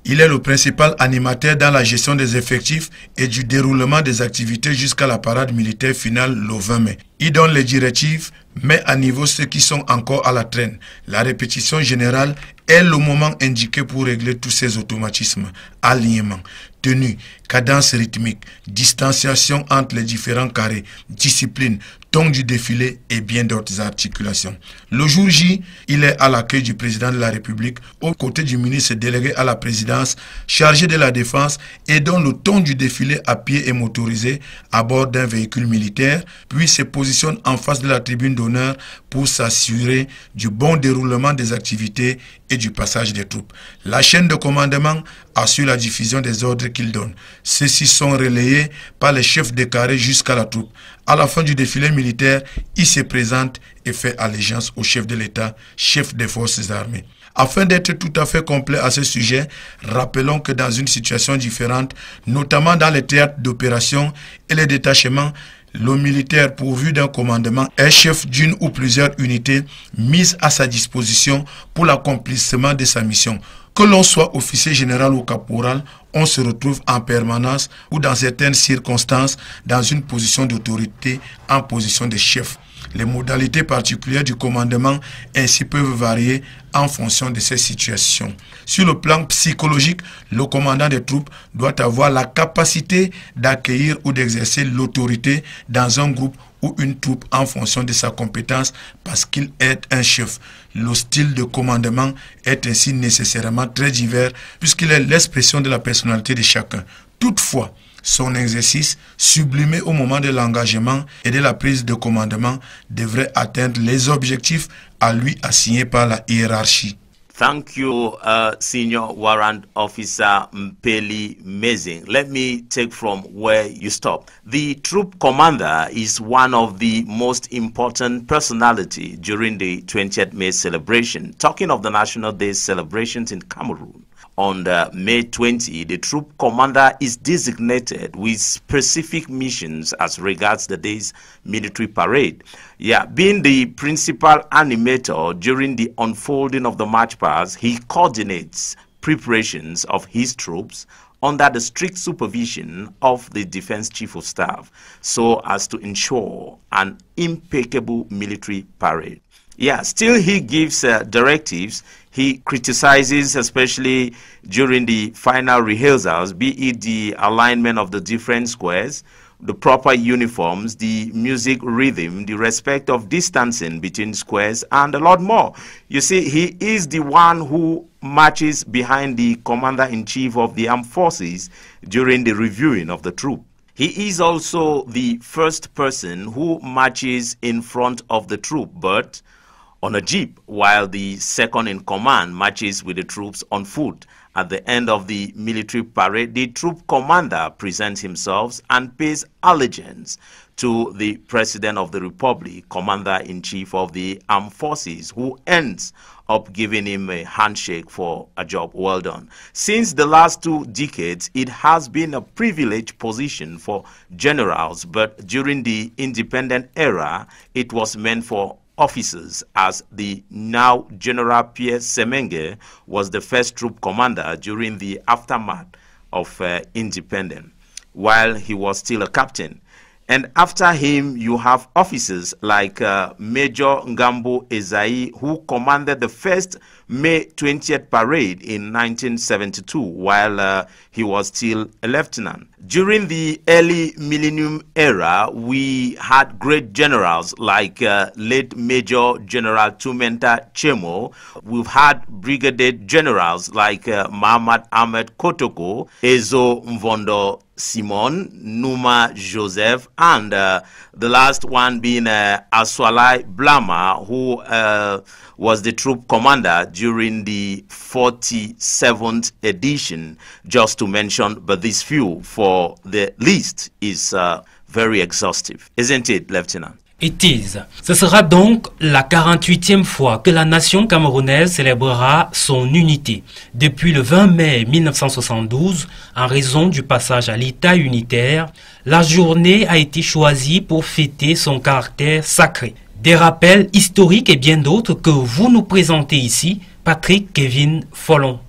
Il est le principal animateur dans la gestion des effectifs et du déroulement des activités jusqu'à la parade militaire finale le vingt mai. Il donne les directives, met à niveau ceux qui sont encore à la traîne. La répétition générale est le moment indiqué pour régler tous ces automatismes, alignement, tenue, cadence rythmique, distanciation entre les différents carrés, discipline, ton du défilé et bien d'autres articulations. Le jour J, il est à l'accueil du président de la République, aux côtés du ministre délégué à la présidence, chargé de la défense et dont le ton du défilé à pied est motorisé à bord d'un véhicule militaire, puis se positionne en face de la tribune d'honneur pour s'assurer du bon déroulement des activités et du passage des troupes. La chaîne de commandement assure la diffusion des ordres qu'il donne. Ceux-ci sont relayés par les chefs de carré jusqu'à la troupe. À la fin du défilé militaire, il se présente et fait allégeance au chef de l'État, chef des forces armées. Afin d'être tout à fait complet à ce sujet, rappelons que dans une situation différente, notamment dans les théâtres d'opération et les détachements, le militaire pourvu d'un commandement est chef d'une ou plusieurs unités mises à sa disposition pour l'accomplissement de sa mission. Que l'on soit officier général ou caporal, on se retrouve en permanence ou dans certaines circonstances dans une position d'autorité, en position de chef. Les modalités particulières du commandement ainsi peuvent varier en fonction de ces situations. Sur le plan psychologique, le commandant des troupes doit avoir la capacité d'accueillir ou d'exercer l'autorité dans un groupe ou une troupe en fonction de sa compétence parce qu'il est un chef. Le style de commandement est ainsi nécessairement très divers puisqu'il est l'expression de la personnalité de chacun. Toutefois, son exercice, sublimé au moment de l'engagement et de la prise de commandement, devrait atteindre les objectifs à lui assignés par la hiérarchie. Thank you, uh, Senior Warrant Officer Mpeli Mezing. Let me take from where you stop. The troop commander is one of the most important personality during the twentieth May celebration. Talking of the National Day celebrations in Cameroon, on the May twentieth, the troop commander is designated with specific missions as regards the day's military parade. Yeah, being the principal animator during the unfolding of the march past, he coordinates preparations of his troops under the strict supervision of the Defense Chief of Staff so as to ensure an impeccable military parade. Yeah, still he gives uh, directives. He criticizes, especially during the final rehearsals, be it the alignment of the different squares, the proper uniforms, the music rhythm, the respect of distancing between squares, and a lot more. You see, he is the one who marches behind the commander-in-chief of the armed forces during the reviewing of the troop. He is also the first person who marches in front of the troop, but on a jeep, while the second in command marches with the troops on foot. At the end of the military parade, the troop commander presents himself and pays allegiance to the President of the Republic, Commander-in-Chief of the Armed Forces, who ends up giving him a handshake for a job well done. Since the last two decades, it has been a privileged position for generals, but during the independent era, it was meant for officers, as the now General Pierre Semenge was the first troop commander during the aftermath of uh, independence, while he was still a captain. And after him, you have officers like uh, Major Ngambo Ezai, who commanded the first May twentieth parade in nineteen seventy-two, while uh, he was still a lieutenant. During the early millennium era, we had great generals like uh, late Major General Tumenta Chemo. We've had brigadier generals like uh, Muhammad Ahmed Kotoko, Ezo Mvondo Simon, Numa Joseph, and uh, the last one being uh, Aswalai Blama, who uh, was the troop commander during the forty-seventh edition, just to mention, but this few for the list is uh, very exhaustive. Isn't it, Lieutenant? It is. Ce sera donc la quarante-huitième fois que la nation camerounaise célébrera son unité. Depuis le vingt mai mille neuf cent soixante-douze, en raison du passage à l'État unitaire, la journée a été choisie pour fêter son caractère sacré. Des rappels historiques et bien d'autres que vous nous présentez ici, Patrick Kevin Follon.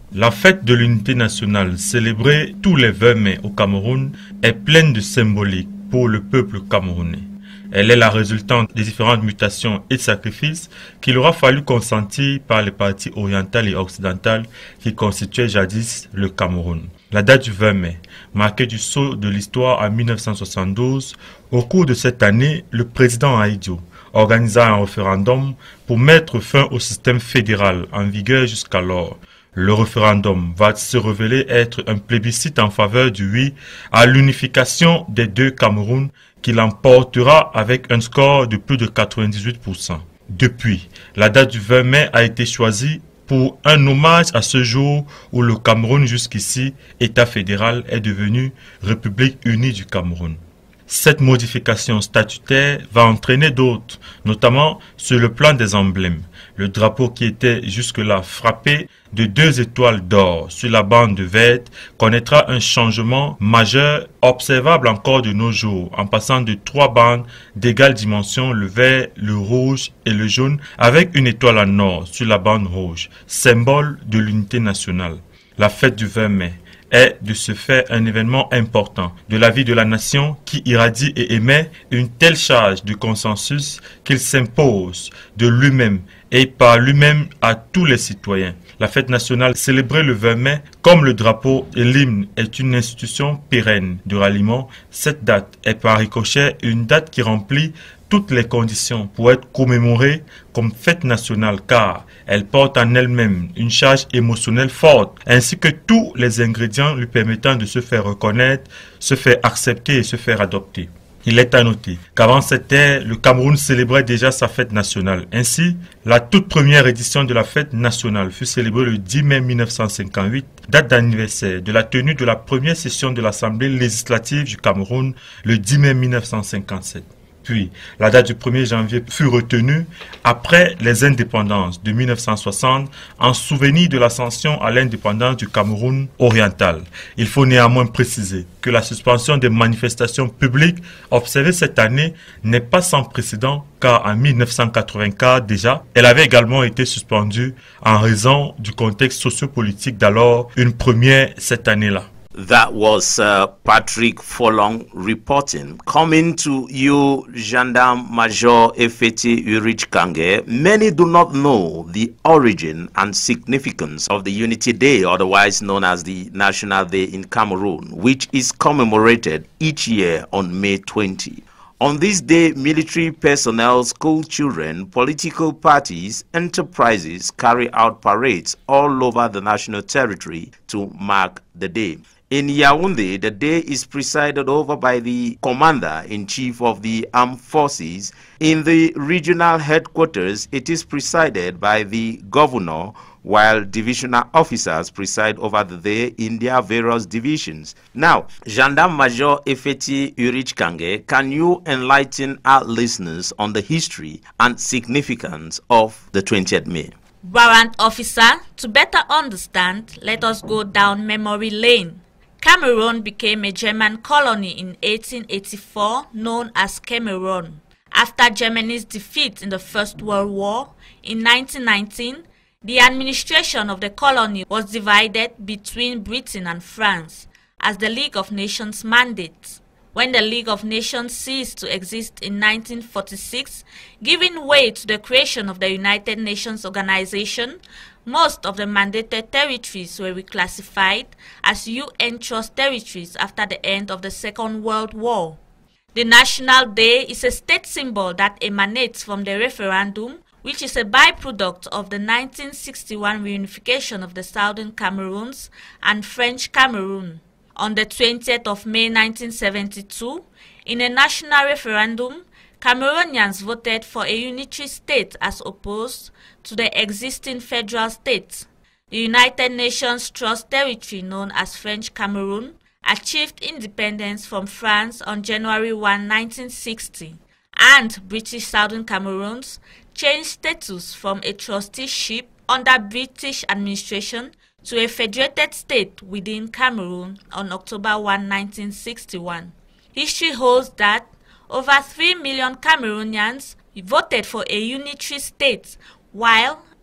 La fête de l'unité nationale, célébrée tous les vingt mai au Cameroun, est pleine de symbolique pour le peuple camerounais. Elle est la résultante des différentes mutations et sacrifices qu'il aura fallu consentir par les parties orientales et occidentales qui constituaient jadis le Cameroun. La date du vingt mai, marquée du saut de l'histoire en mille neuf cent soixante-douze, au cours de cette année, le président Ahidjo organisa un référendum pour mettre fin au système fédéral en vigueur jusqu'alors. Le référendum va se révéler être un plébiscite en faveur du oui à l'unification des deux Camerouns qui l'emportera avec un score de plus de quatre-vingt-dix-huit pour cent. Depuis, la date du vingt mai a été choisie pour un hommage à ce jour où le Cameroun jusqu'ici, État fédéral, est devenu République unie du Cameroun. Cette modification statutaire va entraîner d'autres, notamment sur le plan des emblèmes. Le drapeau qui était jusque-là frappé de deux étoiles d'or sur la bande verte connaîtra un changement majeur observable encore de nos jours en passant de trois bandes d'égale dimension, le vert, le rouge et le jaune, avec une étoile en or sur la bande rouge, symbole de l'unité nationale. La fête du vingt mai est de ce fait un événement important de la vie de la nation qui irradie et émet une telle charge de consensus qu'il s'impose de lui-même et par lui-même à tous les citoyens. La fête nationale célébrée le vingt mai, comme le drapeau et l'hymne, est une institution pérenne de ralliement. Cette date est par ricochet une date qui remplit toutes les conditions pour être commémorée comme fête nationale car elle porte en elle-même une charge émotionnelle forte ainsi que tous les ingrédients lui permettant de se faire reconnaître, se faire accepter et se faire adopter. Il est à noter qu'avant cette ère, le Cameroun célébrait déjà sa fête nationale. Ainsi, la toute première édition de la fête nationale fut célébrée le dix mai mille neuf cent cinquante-huit, date d'anniversaire de la tenue de la première session de l'Assemblée législative du Cameroun le dix mai mille neuf cent cinquante-sept. Puis, la date du premier janvier fut retenue après les indépendances de mille neuf cent soixante en souvenir de l'ascension à l'indépendance du Cameroun oriental. Il faut néanmoins préciser que la suspension des manifestations publiques observée cette année n'est pas sans précédent car en mille neuf cent quatre-vingt-quatre déjà, elle avait également été suspendue en raison du contexte sociopolitique d'alors, une première cette année-là. That was uh, Patrick Folong reporting. Coming to you, Gendarme Major Efeti Urich Kange. Many do not know the origin and significance of the Unity Day, otherwise known as the National Day in Cameroon, which is commemorated each year on May twentieth. On this day, military personnel, school children, political parties, enterprises carry out parades all over the national territory to mark the day. In Yaoundé, the day is presided over by the Commander-in-Chief of the Armed Forces. In the regional headquarters, it is presided by the Governor, while divisional officers preside over the day in their various divisions. Now, Gendarme Major Efeti Urich Kange, can you enlighten our listeners on the history and significance of the twentieth of May? Warrant Officer, to better understand, let us go down memory lane. Cameroon became a German colony in eighteen eighty-four, known as Cameroon. After Germany's defeat in the First World War, in nineteen nineteen, the administration of the colony was divided between Britain and France as the League of Nations mandates. When the League of Nations ceased to exist in nineteen forty-six, giving way to the creation of the United Nations Organization, most of the mandated territories were reclassified as U N Trust territories after the end of the Second World War. The National Day is a state symbol that emanates from the referendum, which is a byproduct of the nineteen sixty-one reunification of the Southern Cameroons and French Cameroon. On the twentieth of May nineteen seventy-two, in a national referendum, Cameroonians voted for a unitary state as opposed to the existing federal state. The United Nations Trust territory, known as French Cameroon, achieved independence from France on January first, nineteen sixty, and British Southern Cameroons changed status from a trusteeship under British administration to a federated state within Cameroon on October first, nineteen sixty-one. History holds that over three million Cameroonians voted for a unitary state, while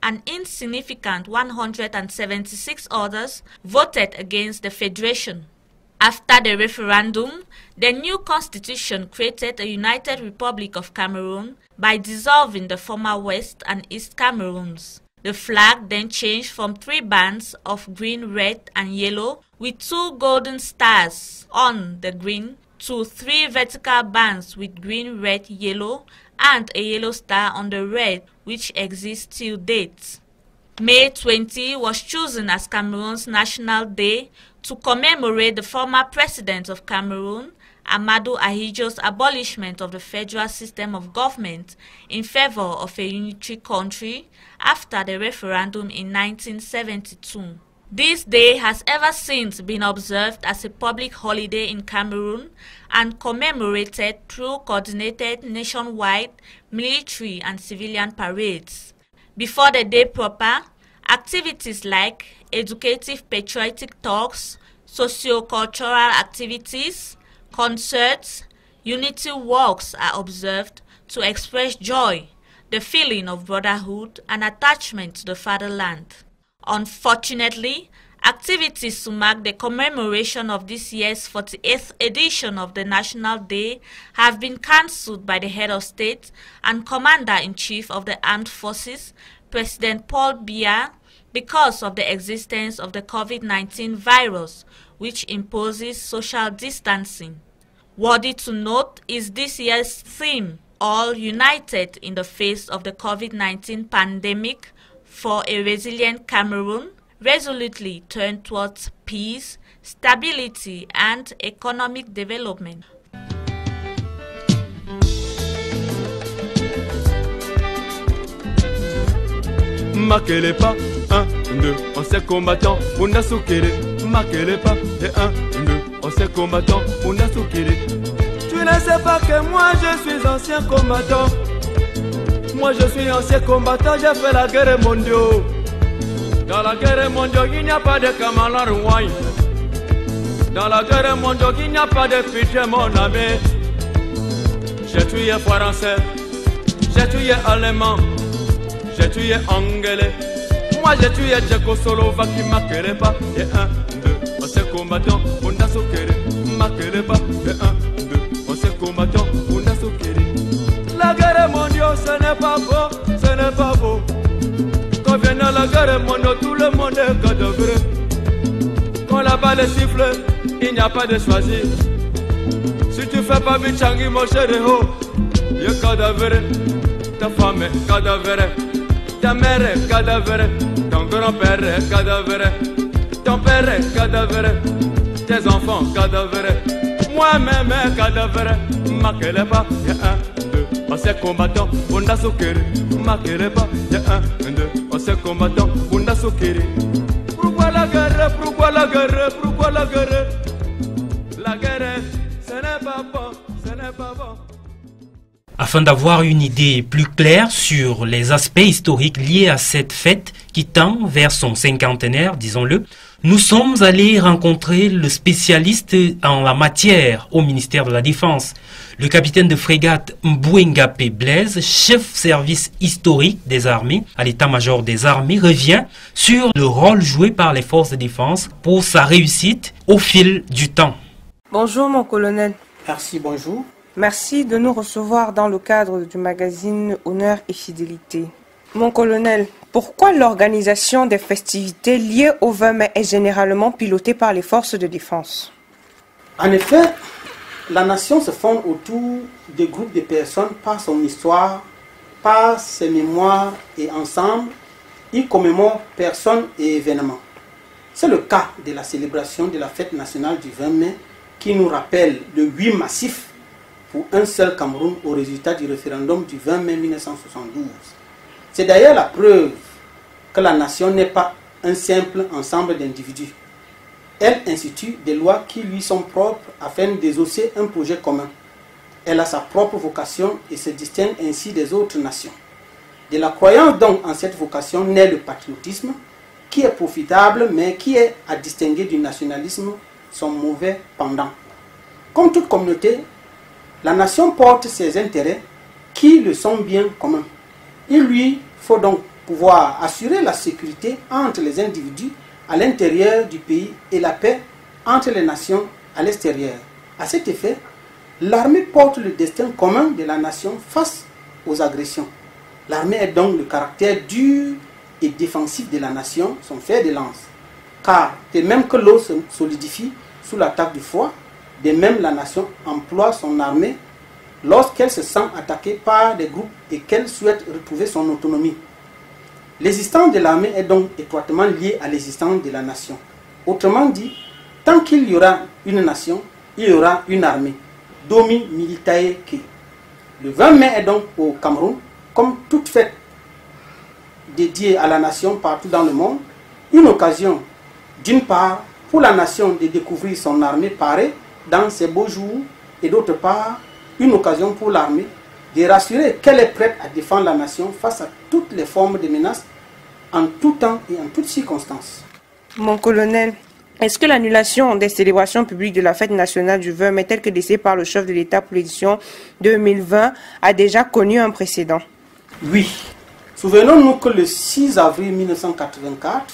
an insignificant one hundred seventy-six others voted against the federation. After the referendum, the new constitution created a united Republic of Cameroon by dissolving the former West and East Cameroons. The flag then changed from three bands of green, red, and yellow with two golden stars on the green to three vertical bands with green, red, yellow, and a yellow star on the red, which exists till date. May twentieth was chosen as Cameroon's National Day to commemorate the former president of Cameroon, Amadou Ahidjo's abolishment of the federal system of government in favor of a unitary country after the referendum in nineteen seventy-two. This day has ever since been observed as a public holiday in Cameroon and commemorated through coordinated nationwide military and civilian parades. Before the day proper, activities like educative patriotic talks, socio-cultural activities, concerts, unity walks are observed to express joy, the feeling of brotherhood and attachment to the fatherland. Unfortunately, activities to mark the commemoration of this year's forty-eighth edition of the National Day have been cancelled by the head of state and Commander-in-Chief of the Armed Forces, President Paul Biya, because of the existence of the COVID nineteen virus, which imposes social distancing. Worthy to note is this year's theme, All United in the Face of the COVID nineteen Pandemic, for a resilient Cameroon, resolutely turned towards peace, stability, and economic development. Marquez pas, un, deux, on s'est combattant, on a soukéré. Marquez pas, et un, deux, on s'est combattant, on a soukéré. Tu ne sais pas que moi je suis ancien combattant. Moi je suis ancien combattant, j'ai fait la guerre mondiale. Dans la guerre mondiale, il n'y a pas de camarade roi. Dans la guerre mondiale, il n'y a pas de pitié, mon ami. J'ai tué français, j'ai tué allemand, j'ai tué anglais. Moi j'ai tué tchécoslovaque, qui marquerait pas. Et un, deux, on s'est combattant, on a soukéré. Marquerait pas. Et un, deux, on s'est combattant, on a soukéré. La guerre mondiale, ce n'est pas beau, ce n'est pas beau. Quand vient la guerre mondiale, tout le monde est cadavre. Quand la balle siffle, il n'y a pas de choisir. Si tu fais pas Bichangi, mon chéri, oh, il est cadavre. Ta femme est cadavre, ta mère est cadavre, ton grand-père est cadavre, ton père est cadavre, tes enfants cadavre, moi-même est cadavre. Marquez-les pas, il y a un, deux, on s'est combattant, on a soukéré. Marquez-les pas, il y a un, deux, on s'est combattant, on a soukéré. Pourquoi la guerre, pourquoi la guerre, pourquoi la guerre? La guerre, ce n'est pas bon, ce n'est pas bon. Afin d'avoir une idée plus claire sur les aspects historiques liés à cette fête qui tend vers son cinquantenaire, disons-le, nous sommes allés rencontrer le spécialiste en la matière au ministère de la Défense, le capitaine de frégate Mbouengapé Blaise, chef service historique des armées à l'état-major des armées, revient sur le rôle joué par les forces de défense pour sa réussite au fil du temps. Bonjour mon colonel. Merci, bonjour. Merci de nous recevoir dans le cadre du magazine Honneur et Fidélité. Mon colonel, pourquoi l'organisation des festivités liées au vingt mai est généralement pilotée par les forces de défense? En effet, la nation se fonde autour de groupes de personnes par son histoire, par ses mémoires et ensemble, ils commémorent personnes et événements. C'est le cas de la célébration de la fête nationale du vingt mai qui nous rappelle le huit massif pour un seul Cameroun au résultat du référendum du vingt mai mille neuf cent soixante-douze. C'est d'ailleurs la preuve que la nation n'est pas un simple ensemble d'individus. Elle institue des lois qui lui sont propres afin d'exaucer un projet commun. Elle a sa propre vocation et se distingue ainsi des autres nations. De la croyance donc en cette vocation naît le patriotisme, qui est profitable mais qui est à distinguer du nationalisme, son mauvais pendant. Comme toute communauté, la nation porte ses intérêts qui le sont bien communs. Il lui faut donc pouvoir assurer la sécurité entre les individus à l'intérieur du pays et la paix entre les nations à l'extérieur. À cet effet, l'armée porte le destin commun de la nation face aux agressions. L'armée est donc le caractère dur et défensif de la nation, son fer de lance. Car de même que l'eau se solidifie sous l'attaque du froid, de même la nation emploie son armée lorsqu'elle se sent attaquée par des groupes et qu'elle souhaite retrouver son autonomie. L'existence de l'armée est donc étroitement liée à l'existence de la nation. Autrement dit, tant qu'il y aura une nation, il y aura une armée. Domi militae que. Le vingt mai est donc au Cameroun, comme toute fête dédiée à la nation partout dans le monde, une occasion, d'une part, pour la nation de découvrir son armée parée dans ces beaux jours, et d'autre part, une occasion pour l'armée de rassurer qu'elle est prête à défendre la nation face à toutes les formes de menaces, en tout temps et en toutes circonstances. Mon colonel, est-ce que l'annulation des célébrations publiques de la fête nationale du vingt mai, telle que décidée par le chef de l'État pour l'édition deux mille vingt, a déjà connu un précédent? Oui. Souvenons-nous que le six avril mille neuf cent quatre-vingt-quatre,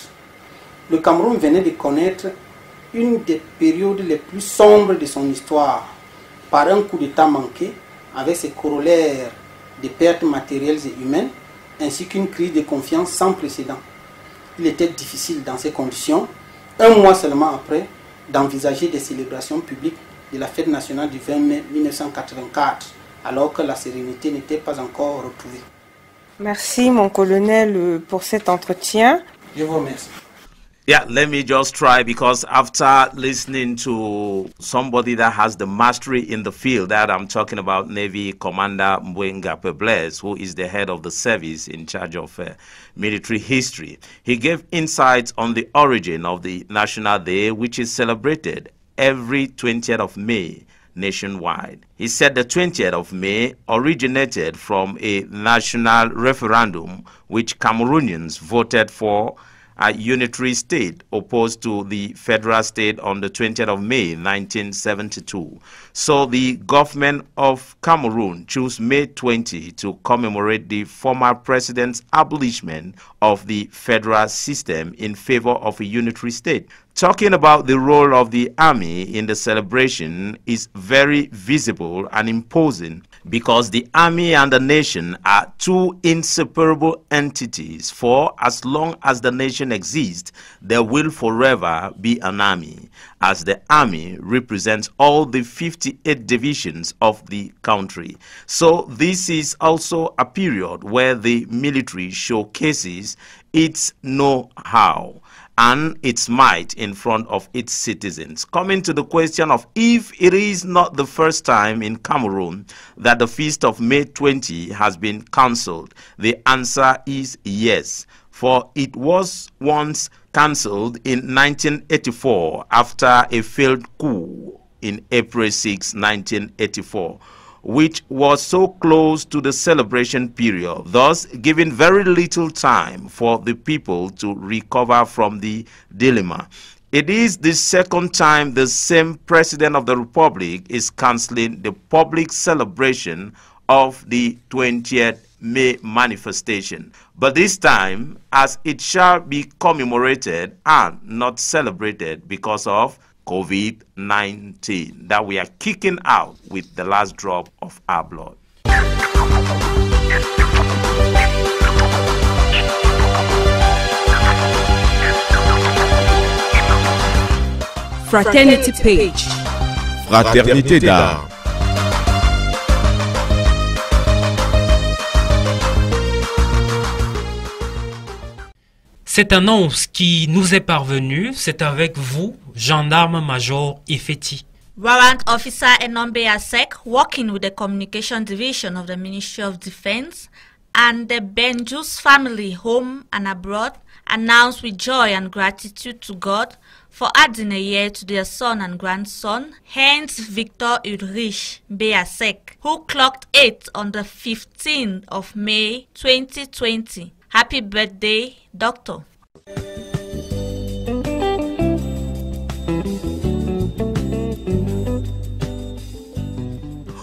le Cameroun venait de connaître une des périodes les plus sombres de son histoire, par un coup d'État manqué, avec ses corollaires de pertes matérielles et humaines, ainsi qu'une crise de confiance sans précédent. Il était difficile dans ces conditions, un mois seulement après, d'envisager des célébrations publiques de la fête nationale du vingt mai mille neuf cent quatre-vingt-quatre, alors que la sérénité n'était pas encore retrouvée. Merci mon colonel pour cet entretien. Je vous remercie. Yeah, let me just try, because after listening to somebody that has the mastery in the field, that I'm talking about Navy Commander Mwenga Pebles, who is the head of the service in charge of uh, military history. He gave insights on the origin of the National Day, which is celebrated every twentieth of May nationwide. He said the twentieth of May originated from a national referendum which Cameroonians voted for a unitary state opposed to the federal state on the twentieth of May nineteen seventy-two. So the government of Cameroon chose May twentieth to commemorate the former president's abolishment of the federal system in favor of a unitary state. Talking about the role of the army in the celebration is very visible and imposing, because the army and the nation are two inseparable entities. For as long as the nation exists, there will forever be an army, as the army represents all the fifty-eight divisions of the country. So this is also a period where the military showcases its know-how and its might in front of its citizens. Coming to the question of if it is not the first time in Cameroon that the feast of May twentieth has been cancelled, the answer is yes, for it was once cancelled in nineteen eighty-four after a failed coup in April sixth, nineteen eighty-four, which was so close to the celebration period, thus giving very little time for the people to recover from the dilemma. It is the second time the same President of the Republic is cancelling the public celebration of the twentieth May manifestation. But this time, as it shall be commemorated and not celebrated because of COVID nineteen, that we are kicking out with the last drop of our blood. Fraternity page. Fraternité d'art. Cette annonce qui nous est parvenue, c'est avec vous, gendarme-major Ifeti. Warrant Officer Enombe Asek, working with the Communication Division of the Ministry of Defense, and the Benjus family home and abroad, announced with joy and gratitude to God for adding a year to their son and grandson, Heinz Victor Ulrich Beasek, who clocked eight on the fifteenth of May twenty twenty. Happy birthday, Doctor.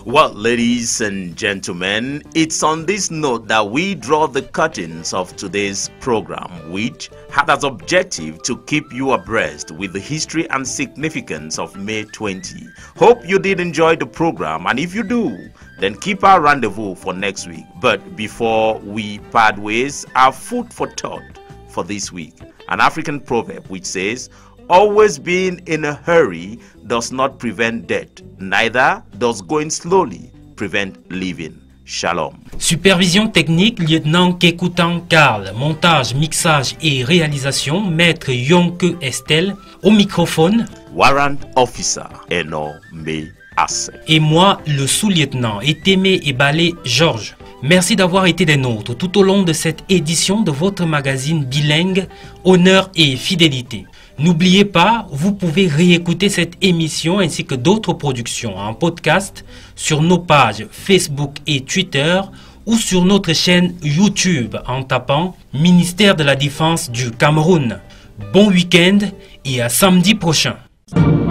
Well, ladies and gentlemen, it's on this note that we draw the curtains of today's program, which had as objective to keep you abreast with the history and significance of May twentieth. Hope you did enjoy the program, and if you do, then keep our rendezvous for next week. But before we part ways, our food for thought for this week, an African proverb which says, always being in a hurry does not prevent death, neither does going slowly prevent living. Shalom. Supervision technique, lieutenant Kekutan Karl. Montage, mixage et réalisation, maître Yonke Estelle. Au microphone, Warrant Officer Eno Me Assek. Et moi, le sous-lieutenant Etemé Ebale Georges. Merci d'avoir été des nôtres tout au long de cette édition de votre magazine bilingue Honneur et Fidélité. N'oubliez pas, vous pouvez réécouter cette émission ainsi que d'autres productions en podcast sur nos pages Facebook et Twitter ou sur notre chaîne YouTube en tapant Ministère de la Défense du Cameroun. Bon week-end et à samedi prochain.